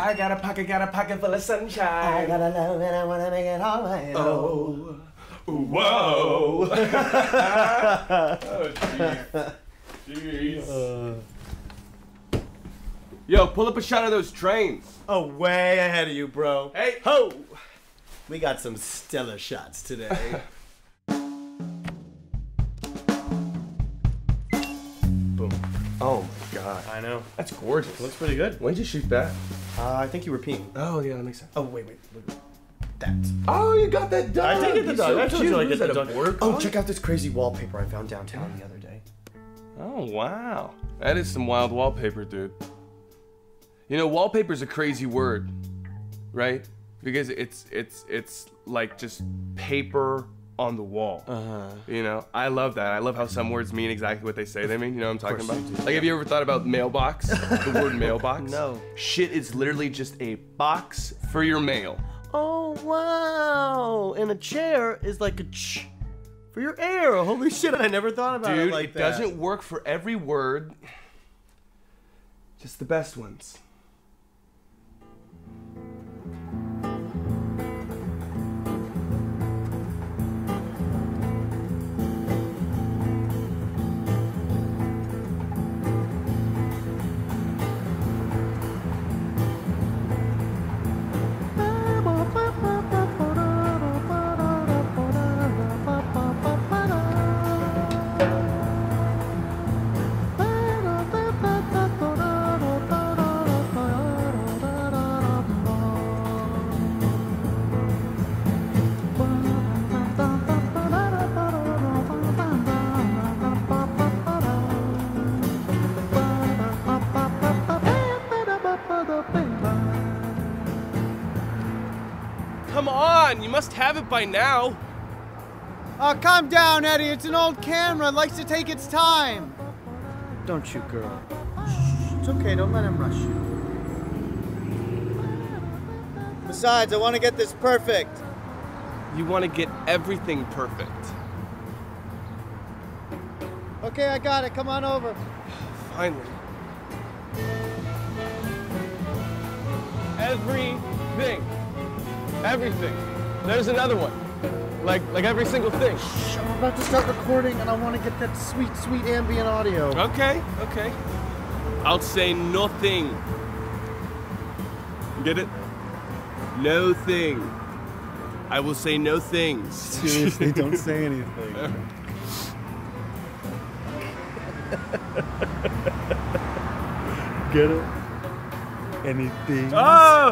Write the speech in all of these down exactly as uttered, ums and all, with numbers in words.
I got a pocket, got a pocket full of sunshine. I gotta love it, I wanna make it all my own. Oh, whoa. Oh, jeez. Jeez. Uh. Yo, pull up a shot of those trains. Oh, way ahead of you, bro. Hey. Ho! We got some stellar shots today. Boom. Oh my god. I know. That's gorgeous. It looks pretty good. When'd you shoot that? Uh, I think you were peeing. Oh, yeah, that makes sense. Oh, wait, wait. Look. That. Oh, you got that done. I did get the done. I told you I get that done. Work? Oh, check out this crazy wallpaper I found downtown the other day. Oh, wow. That is some wild wallpaper, dude. You know, wallpaper's a crazy word, right? Because it's it's it's like just paper on the wall. Uh-huh. You know, I love that. I love how some words mean exactly what they say they mean. You know what I'm talking about? Like, have you ever thought about mailbox? The word mailbox? No. Shit is literally just a box for your mail. Oh, wow. And a chair is like a ch for your air. Holy shit, I never thought about Dude, it like it that. doesn't work for every word. Just the best ones. Come on, you must have it by now. Oh, calm down, Eddie. It's an old camera. It likes to take its time. Don't shoot, girl. Shh, it's okay. Don't let him rush you. Besides, I want to get this perfect. You want to get everything perfect. Okay, I got it. Come on over. Finally. Everything. Everything. There's another one. Like like every single thing. Shh, I'm about to start recording and I want to get that sweet, sweet ambient audio. Okay, okay. I'll say nothing. Get it? No thing. I will say no things. Seriously, don't say anything. Get it? Anything? Oh!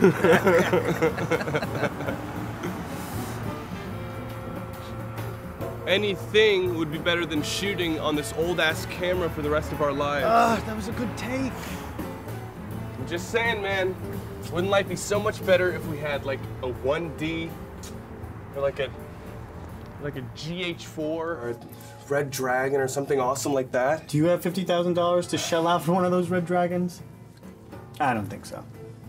Anything would be better than shooting on this old-ass camera for the rest of our lives. Ah, that was a good take. I'm just saying, man. Wouldn't life be so much better if we had like a one D or like a like a G H four or a Red Dragon or something awesome like that? Do you have fifty thousand dollars to shell out for one of those Red Dragons? I don't think so.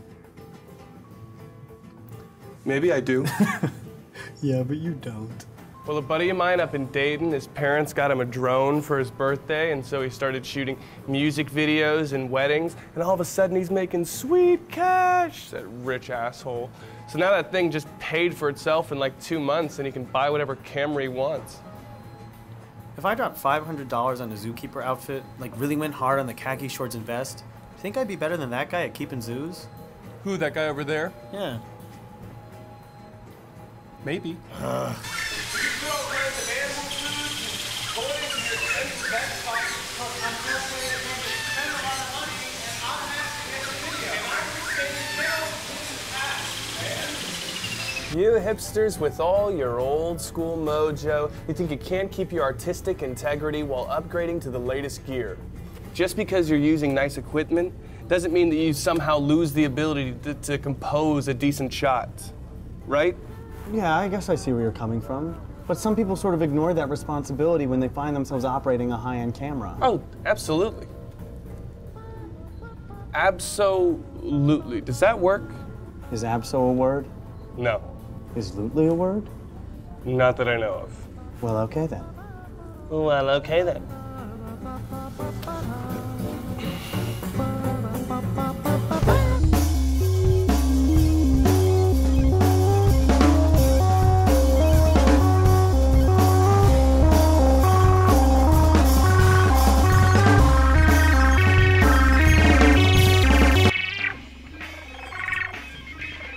Maybe I do. Yeah, but you don't. Well, a buddy of mine up in Dayton, his parents got him a drone for his birthday, and so he started shooting music videos and weddings, and all of a sudden he's making sweet cash, that rich asshole. So now that thing just paid for itself in like two months, and he can buy whatever camera he wants. If I dropped five hundred dollars on a zookeeper outfit, like really went hard on the khaki shorts and vest, you think I'd be better than that guy at keeping zoos? Who, that guy over there? Yeah. Maybe. Uh. You hipsters with all your old school mojo, you think you can't keep your artistic integrity while upgrading to the latest gear. Just because you're using nice equipment doesn't mean that you somehow lose the ability to, to compose a decent shot, right? Yeah, I guess I see where you're coming from. But some people sort of ignore that responsibility when they find themselves operating a high-end camera. Oh, absolutely. Absolutely. Does that work? Is abso a word? No. Is lootly a word? Not that I know of. Well, okay then. Well, okay then.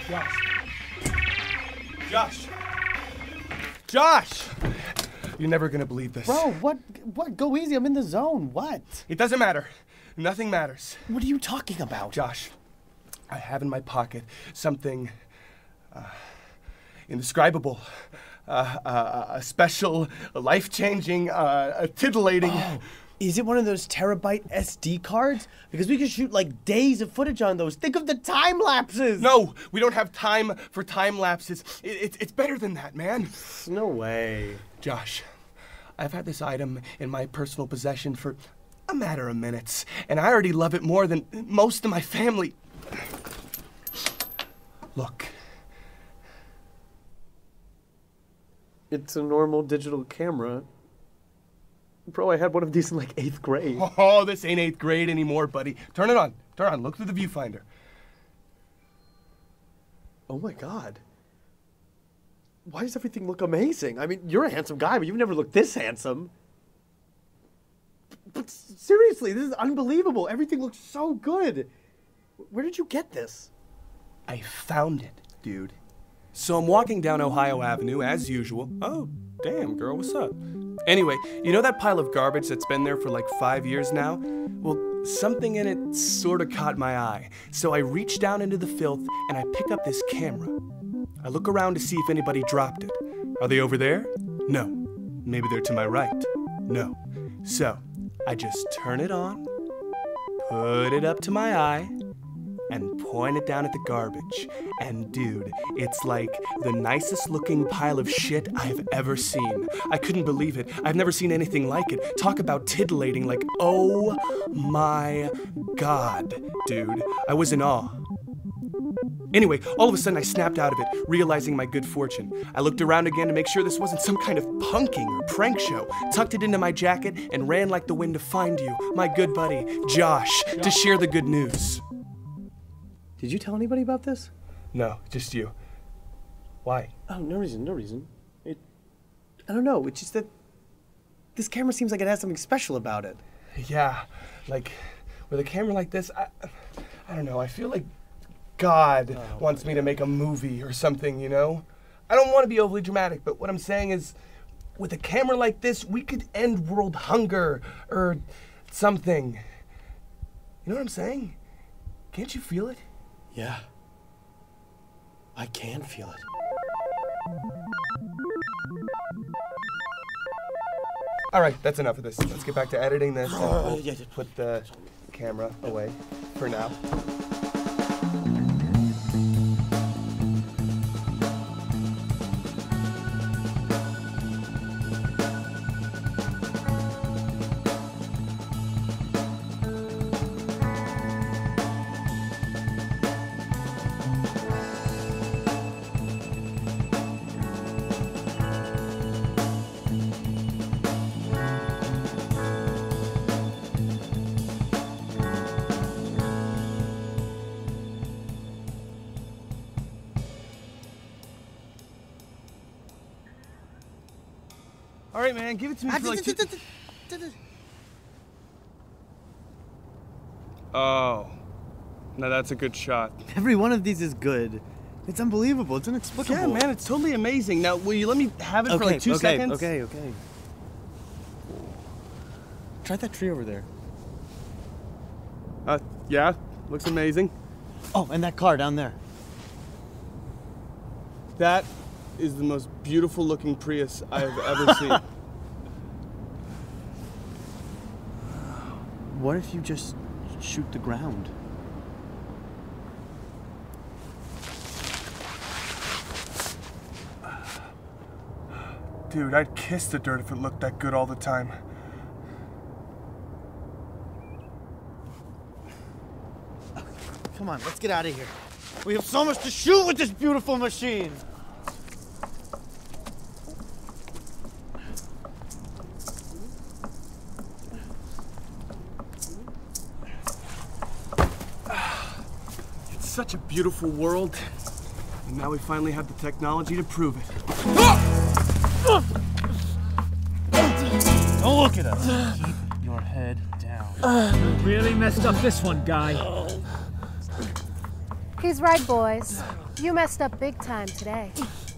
Josh. Josh. Josh! You're never gonna believe this. Bro, what? What? Go easy. I'm in the zone. What? It doesn't matter. Nothing matters. What are you talking about? Josh, I have in my pocket something uh, indescribable, uh, uh, a special, life-changing, uh, titillating. Oh, is it one of those terabyte S D cards? Because we could shoot like days of footage on those. Think of the time lapses. No, we don't have time for time lapses. It, it, it's better than that, man. No way. Josh, I've had this item in my personal possession for a matter of minutes, and I already love it more than most of my family. Look. It's a normal digital camera. Bro, I had one of these in like eighth grade. Oh, this ain't eighth grade anymore, buddy. Turn it on. Turn it on. Look through the viewfinder. Oh my God. Why does everything look amazing? I mean, you're a handsome guy, but you've never looked this handsome. But seriously, this is unbelievable. Everything looks so good. Where did you get this? I found it, dude. So I'm walking down Ohio Avenue as usual. Oh, damn, girl, what's up? Anyway, you know that pile of garbage that's been there for like five years now? Well, something in it sort of caught my eye. So I reach down into the filth and I pick up this camera. I look around to see if anybody dropped it. Are they over there? No. Maybe they're to my right. No. So I just turn it on, put it up to my eye, and point it down at the garbage. And dude, it's like the nicest looking pile of shit I've ever seen. I couldn't believe it. I've never seen anything like it. Talk about titillating, like, oh my God, dude. I was in awe. Anyway, all of a sudden I snapped out of it, realizing my good fortune. I looked around again to make sure this wasn't some kind of punking or prank show, tucked it into my jacket, and ran like the wind to find you, my good buddy, Josh, to share the good news. Did you tell anybody about this? No, just you. Why? Oh, no reason, no reason. It, I don't know, it's just that this camera seems like it has something special about it. Yeah, like, with a camera like this, I, I don't know, I feel like God oh, wants me to make a movie or something, you know? I don't want to be overly dramatic, but what I'm saying is, with a camera like this, we could end world hunger or something. You know what I'm saying? Can't you feel it? Yeah. I can feel it. All right, that's enough of this. Let's get back to editing this and Uh, we'll yeah, yeah. put the camera away for now. All right, man, give it to me for like two... Oh. Now that's a good shot. Every one of these is good. It's unbelievable. It's inexplicable. Yeah, man, it's totally amazing. Now, will you let me have it okay, for like two okay, seconds? Okay, okay, okay. Try that tree over there. Uh, yeah, looks amazing. Oh, and that car down there. That is the most beautiful looking Prius I have ever seen. What if you just shoot the ground? Dude, I'd kiss the dirt if it looked that good all the time. Come on, let's get out of here. We have so much to shoot with this beautiful machine. It's such a beautiful world. And now we finally have the technology to prove it. Don't look at us. Keep your head down. You really messed up this one, guy. He's right, boys. You messed up big time today.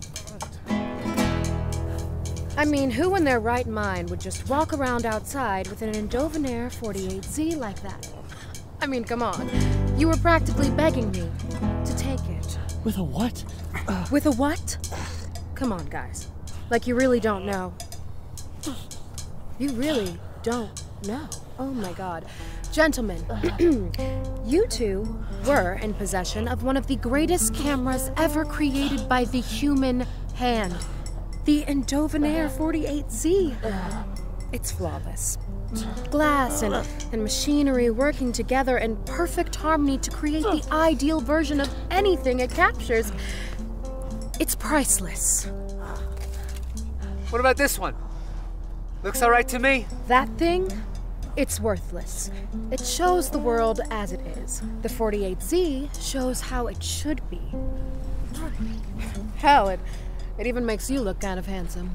I mean, who in their right mind would just walk around outside with an Indovenair forty-eight Z like that? I mean, come on. You were practically begging me to take it. With a what? Uh, with a what? Come on, guys. Like you really don't know. You really don't know. Oh my god. Gentlemen, you two were in possession of one of the greatest cameras ever created by the human hand. The Indovenair forty-eight Z. It's flawless. Glass and, and machinery working together in perfect harmony to create the ideal version of anything it captures. It's priceless. What about this one? Looks all right to me. That thing? It's worthless. It shows the world as it is. The forty-eight Z shows how it should be. Hell, it, it even makes you look kind of handsome.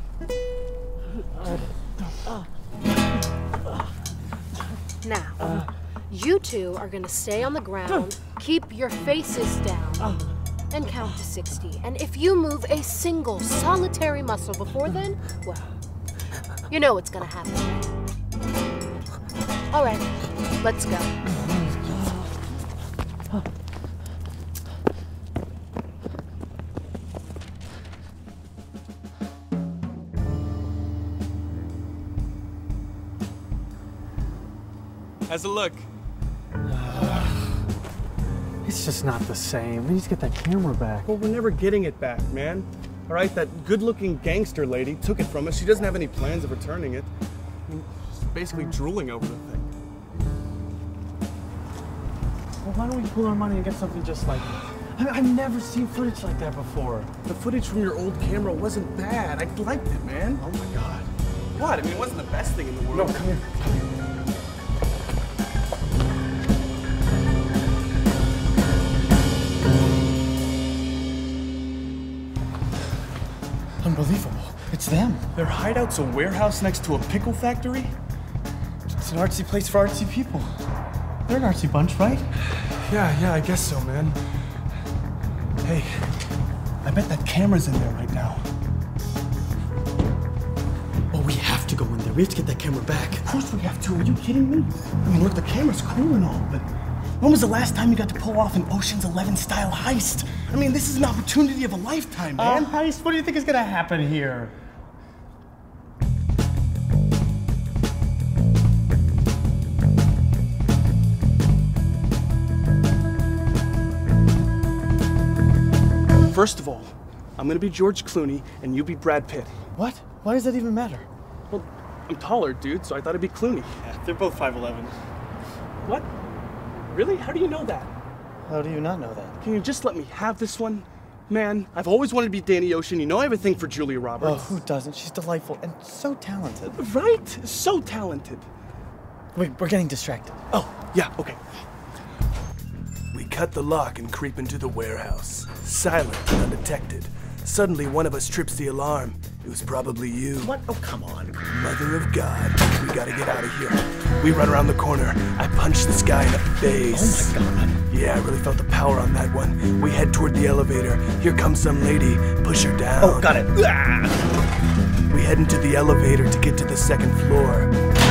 Now, you two are gonna stay on the ground, keep your faces down, and count to sixty. And if you move a single solitary muscle before then, well, you know what's gonna happen. All right, let's go. How's it look? It's just not the same. We need to get that camera back. Well, we're never getting it back, man. All right, that good-looking gangster lady took it from us. She doesn't have any plans of returning it. I mean, she's basically drooling over the thing. Well, why don't we pool our money and get something just like that? I mean, I've never seen footage like that before. The footage from your old camera wasn't bad. I liked it, man. Oh my god. What? I mean, it wasn't the best thing in the world. No, come here. Come here. Unbelievable. It's them. Their hideout's a warehouse next to a pickle factory? It's an artsy place for artsy people. They're an artsy bunch, right? Yeah, yeah, I guess so, man. Hey, I bet that camera's in there right now. Oh, we have to go in there. We have to get that camera back. Of course we have to. Are you kidding me? I mean, look, the camera's cool and all, but when was the last time you got to pull off an Ocean's Eleven style heist? I mean, this is an opportunity of a lifetime, man. Uh, heist? What do you think is gonna happen here? First of all, I'm gonna be George Clooney and you be Brad Pitt. What? Why does that even matter? Well, I'm taller, dude, so I thought it'd be Clooney. Yeah, they're both five eleven. What? Really? How do you know that? How do you not know that? Can you just let me have this one? Man, I've always wanted to be Danny Ocean. You know I have a thing for Julia Roberts. Oh, who doesn't? She's delightful and so talented. Right? So talented. Wait, we're getting distracted. Oh, yeah, okay. We cut the lock and creep into the warehouse. Silent and undetected. Suddenly, one of us trips the alarm. It was probably you. What? Oh, come on. Mother of God. We gotta get out of here. We run around the corner. I punch this guy in the face. Oh, my God. Yeah, I really felt the power on that one. We head toward the elevator. Here comes some lady. Push her down. Oh, got it. Ah! We head into the elevator to get to the second floor.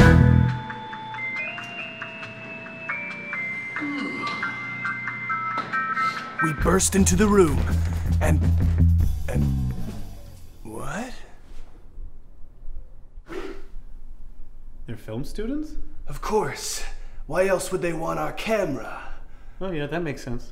We burst into the room, and... and... what? They're film students? Of course. Why else would they want our camera? Oh yeah, that makes sense.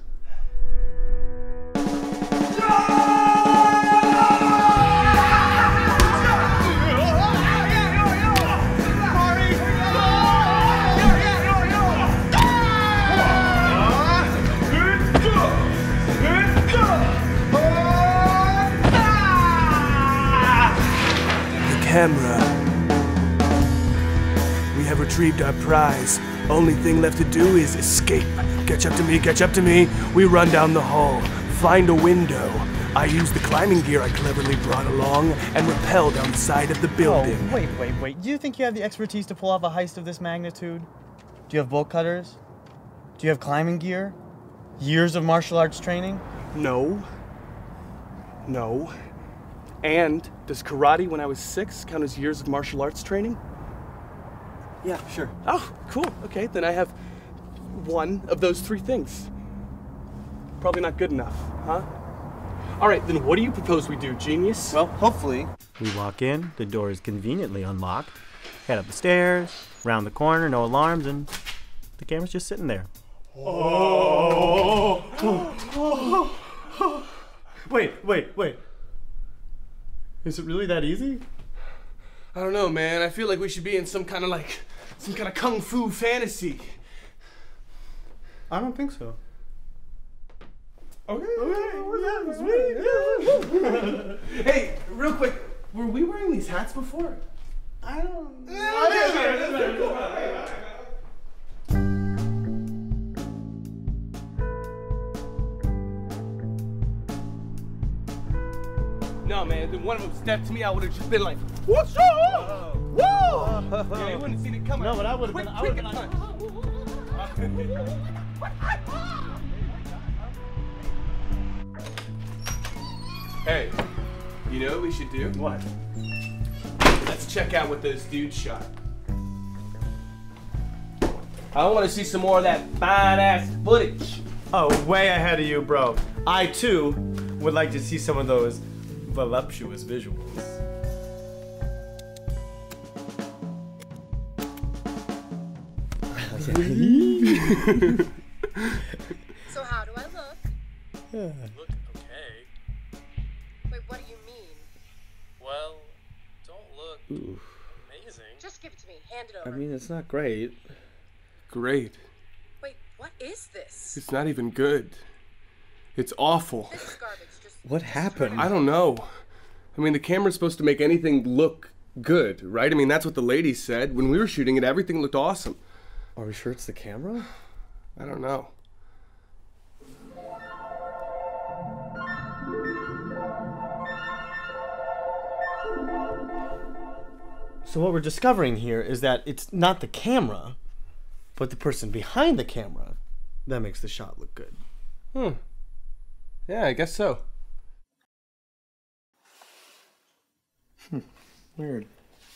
Camera. We have retrieved our prize. Only thing left to do is escape. Catch up to me, catch up to me. We run down the hall, find a window. I use the climbing gear I cleverly brought along and rappel down the side of the building. Oh, wait, wait, wait. Do you think you have the expertise to pull off a heist of this magnitude? Do you have bolt cutters? Do you have climbing gear? Years of martial arts training? No. No. And does karate when I was six count as years of martial arts training? Yeah, sure. Oh, cool. Okay, then I have one of those three things. Probably not good enough, huh? All right, then what do you propose we do, genius? Well, hopefully. We walk in, the door is conveniently unlocked, head up the stairs, round the corner, no alarms, and the camera's just sitting there. Oh. Oh. Oh. Wait, wait, wait. Is it really that easy? I don't know, man. I feel like we should be in some kind of like, some kind of kung fu fantasy. I don't think so. Okay. Okay. Yeah, sweet. Hey, real quick, were we wearing these hats before? I don't. No, man. Then one of them stepped to me. I would have just been like, "What's up? Whoa!" Yeah, you wouldn't have seen it coming. No, but I would have been. I would have been like. Hey, you know what we should do? What? Let's check out what those dudes shot. I want to see some more of that fine-ass footage. Oh, way ahead of you, bro. I, too, would like to see some of those voluptuous visuals. So how do I look? Look okay. Wait, what do you mean? Well, don't look amazing. Just give it to me. Hand it I over. mean, it's not great. Great. Wait, what is this? It's not even good. It's awful. This is garbage. Just What happened? I don't know. I mean, the camera's supposed to make anything look good, right? I mean, that's what the lady said. When we were shooting it, everything looked awesome. Are we sure it's the camera? I don't know. So what we're discovering here is that it's not the camera, but the person behind the camera that makes the shot look good. Hmm. Yeah, I guess so. Weird.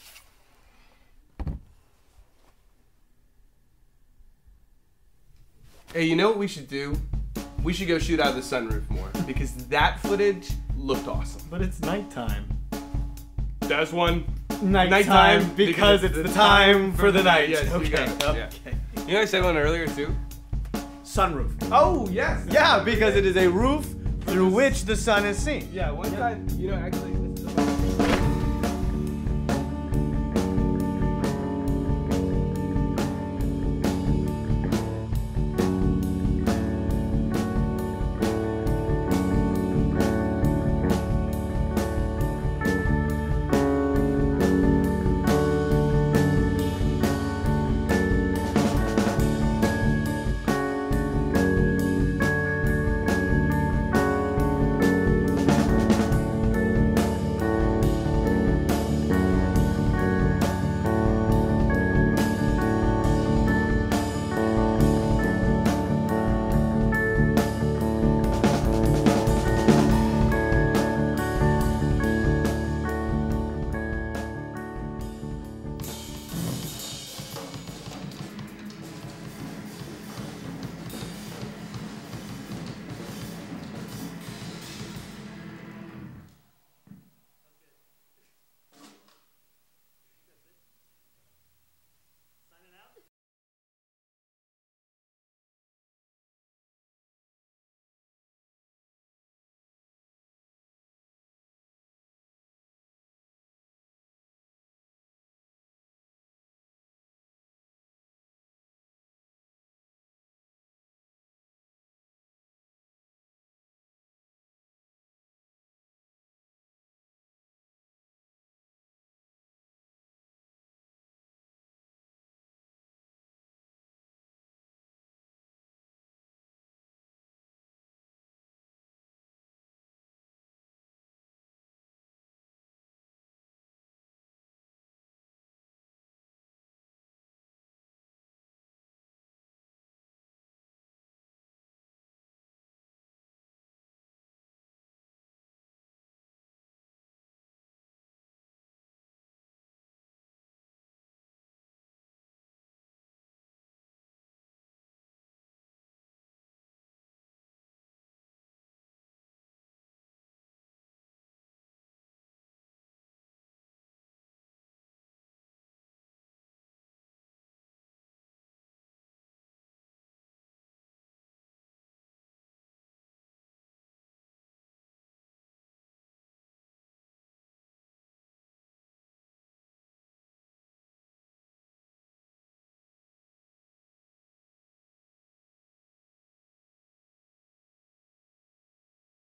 Hey, you know what we should do? We should go shoot out of the sunroof more because that footage looked awesome. But it's nighttime. That's one. Nighttime, Nighttime because, because it's it's the time for the night. Yes, you okay. got it. Okay. Yeah. You know I said one earlier too? Sunroof. Oh, yes. Yeah, because it is a roof through which the sun is seen. Yeah, one time, you know, actually.